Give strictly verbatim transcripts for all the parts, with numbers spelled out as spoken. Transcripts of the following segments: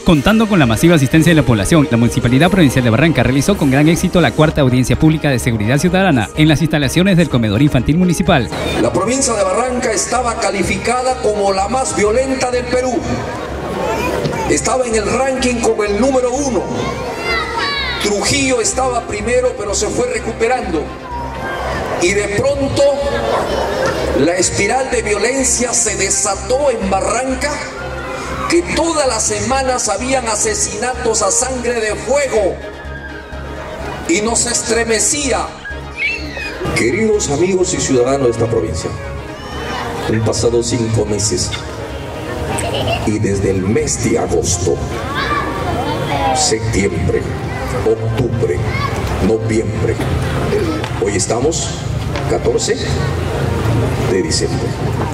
Contando con la masiva asistencia de la población, la Municipalidad Provincial de Barranca realizó con gran éxito la cuarta audiencia pública de seguridad ciudadana en las instalaciones del Comedor Infantil Municipal. La provincia de Barranca estaba calificada como la más violenta del Perú. Estaba en el ranking como el número uno. Trujillo estaba primero, pero se fue recuperando. Y de pronto, la espiral de violencia se desató en Barranca, que todas las semanas habían asesinatos a sangre de fuego y nos estremecía. Queridos amigos y ciudadanos de esta provincia, han pasado cinco meses y desde el mes de agosto, septiembre, octubre, noviembre, hoy estamos catorce de diciembre.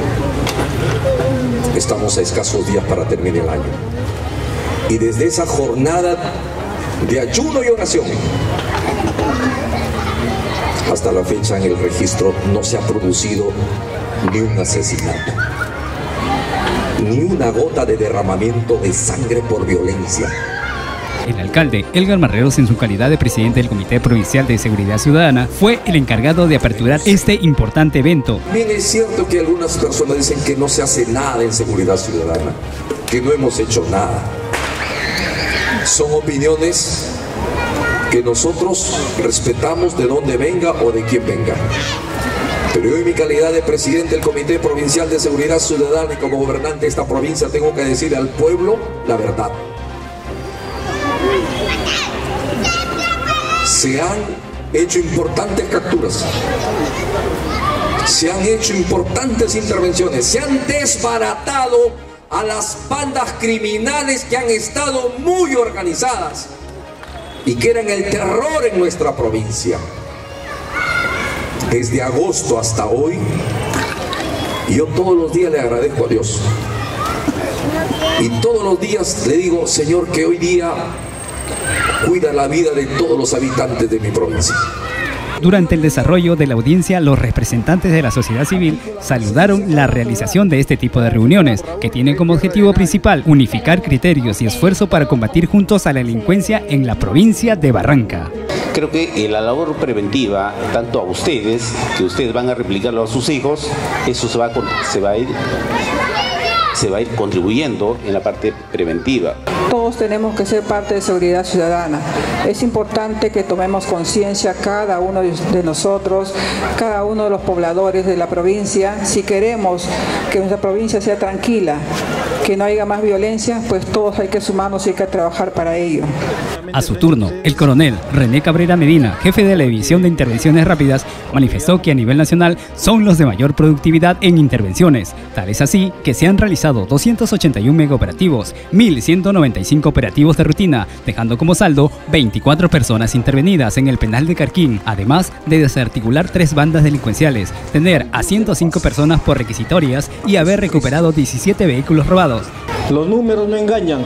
Estamos a escasos días para terminar el año. Y desde esa jornada de ayuno y oración hasta la fecha en el registro no se ha producido ni un asesinato, ni una gota de derramamiento de sangre por violencia. El alcalde Elgar Marreros, en su calidad de presidente del Comité Provincial de Seguridad Ciudadana, fue el encargado de aperturar este importante evento. Bien, es cierto que algunas personas dicen que no se hace nada en seguridad ciudadana, que no hemos hecho nada. Son opiniones que nosotros respetamos de dónde venga o de quién venga. Pero yo, en mi calidad de presidente del Comité Provincial de Seguridad Ciudadana y como gobernante de esta provincia, tengo que decir al pueblo la verdad. Se han hecho importantes capturas, se han hecho importantes intervenciones, se han desbaratado a las bandas criminales que han estado muy organizadas y que eran el terror en nuestra provincia. Desde agosto hasta hoy, yo todos los días le agradezco a Dios y todos los días le digo: Señor, que hoy día cuida la vida de todos los habitantes de mi provincia. Durante el desarrollo de la audiencia, los representantes de la sociedad civil saludaron la realización de este tipo de reuniones, que tienen como objetivo principal unificar criterios y esfuerzo para combatir juntos a la delincuencia en la provincia de Barranca. Creo que la labor preventiva, tanto a ustedes, que ustedes van a replicarlo a sus hijos, eso se va a, se va a ir... se va a ir contribuyendo en la parte preventiva. Todos tenemos que ser parte de seguridad ciudadana. Es importante que tomemos conciencia cada uno de nosotros, cada uno de los pobladores de la provincia. Si queremos que nuestra provincia sea tranquila, que no haya más violencia, pues todos hay que sumarnos y hay que trabajar para ello. A su turno, el coronel René Cabrera Medina, jefe de la División de Intervenciones Rápidas, manifestó que a nivel nacional son los de mayor productividad en intervenciones. Tal es así que se han realizado doscientos ochenta y uno megaoperativos, mil ciento noventa y cinco operativos de rutina, dejando como saldo veinticuatro personas intervenidas en el penal de Carquín, además de desarticular tres bandas delincuenciales, tener a ciento cinco personas por requisitorias y haber recuperado diecisiete vehículos robados. Los números no engañan.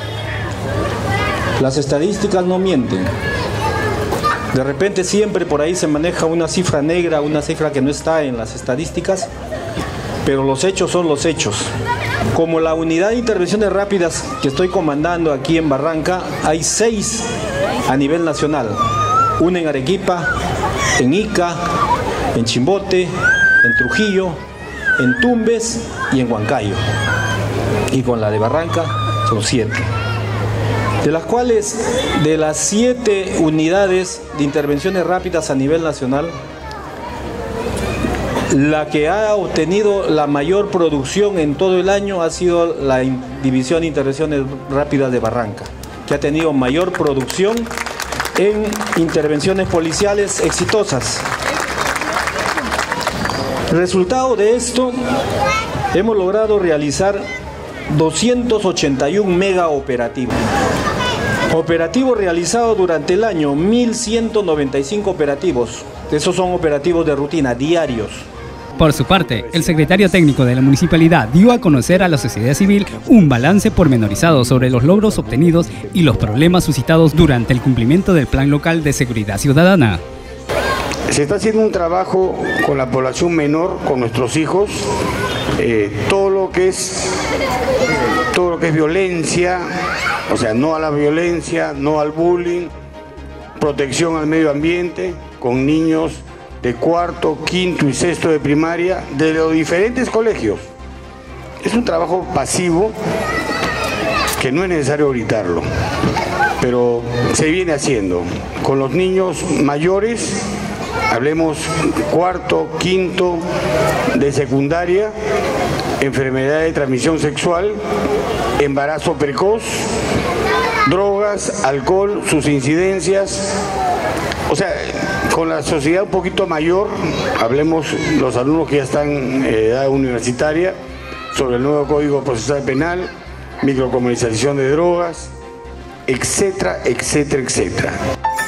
Las estadísticas no mienten. De repente siempre por ahí se maneja una cifra negra, una cifra que no está en las estadísticas, pero los hechos son los hechos. Como la unidad de intervenciones rápidas que estoy comandando aquí en Barranca, hay seis a nivel nacional. Una en Arequipa, en Ica, en Chimbote, en Trujillo, en Tumbes y en Huancayo. Y con la de Barranca son siete. De las cuales, de las siete unidades de intervenciones rápidas a nivel nacional, la que ha obtenido la mayor producción en todo el año ha sido la División de Intervenciones Rápidas de Barranca, que ha tenido mayor producción en intervenciones policiales exitosas. Resultado de esto, hemos logrado realizar doscientos ochenta y uno mega operativos. Operativos realizados durante el año, mil ciento noventa y cinco operativos. Esos son operativos de rutina, diarios. Por su parte, el secretario técnico de la municipalidad dio a conocer a la sociedad civil un balance pormenorizado sobre los logros obtenidos y los problemas suscitados durante el cumplimiento del Plan Local de Seguridad Ciudadana. Se está haciendo un trabajo con la población menor, con nuestros hijos, eh, todo lo que es todo lo que es violencia, o sea, no a la violencia, no al bullying, protección al medio ambiente, con niños de cuarto, quinto y sexto de primaria, de los diferentes colegios. Es un trabajo pasivo que no es necesario gritarlo, pero se viene haciendo. Con los niños mayores, hablemos cuarto, quinto de secundaria, enfermedad de transmisión sexual, embarazo precoz, drogas, alcohol, sus incidencias. O sea, con la sociedad un poquito mayor, hablemos los alumnos que ya están en edad universitaria, sobre el nuevo Código Procesal Penal, microcomercialización de drogas, etcétera, etcétera, etcétera.